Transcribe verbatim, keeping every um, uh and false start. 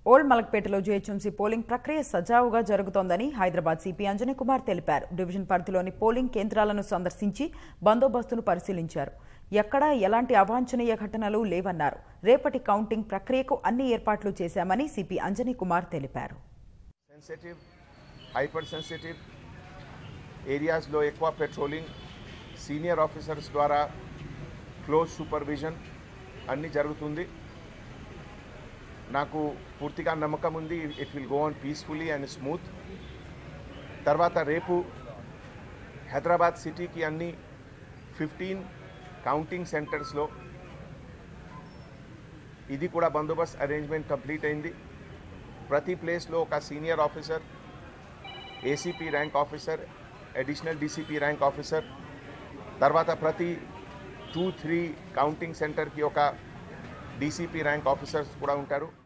Old మలక్పేటలో GHMC polling ప్రక్రియ సజావుగా జరుగుతోందని హైదరాబాద్ సిపి అంజనీ కుమార్ తెలిపారు. డివిజన్ పరిధిలోని పోలింగ్ కేంద్రాలను సందర్శించి బందోబస్తును పరిశీలించారు. ఎక్కడా ఎలాంటి అవాంఛనీయ ఘటనలు లేవన్నారు. రేపటి కౌంటింగ్ ప్రక్రియకు అన్ని ఏర్పాట్లు చేశామని సిపి అంజనీ కుమార్ తెలిపారు. సెన్సిటివ్ హైపర్ సెన్సిటివ్ ఏరియాస్లో ఎక్కువ పెట్రోలింగ్, సీనియర్ ఆఫీసర్స్ ద్వారా క్లోజ్ సూపర్విజన్ అన్ని జరుగుతుంది. నాకు పూర్తిగా నమ్మకం ఉంది it will go on peacefully and smooth. తర్వాత రేపు హైదరాబాద్ సిటీకి అన్ని ఫిఫ్టీన్ కౌంటింగ్ సెంటర్స్లో ఇది కూడా బందోబస్తు అరేంజ్మెంట్ కంప్లీట్ అయింది. ప్రతి ప్లేస్లో ఒక senior officer, ACP rank officer, additional DCP rank officer, తర్వాత ప్రతి టూ త్రీ కౌంటింగ్ సెంటర్కి ఒక డీసీపీ ర్యాంక్ ఆఫీసర్స్ కూడా ఉంటారు.